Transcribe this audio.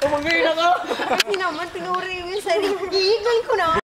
Tumagay na ka! Kasi naman, tinuri mo yung sarili. Gigil ko na.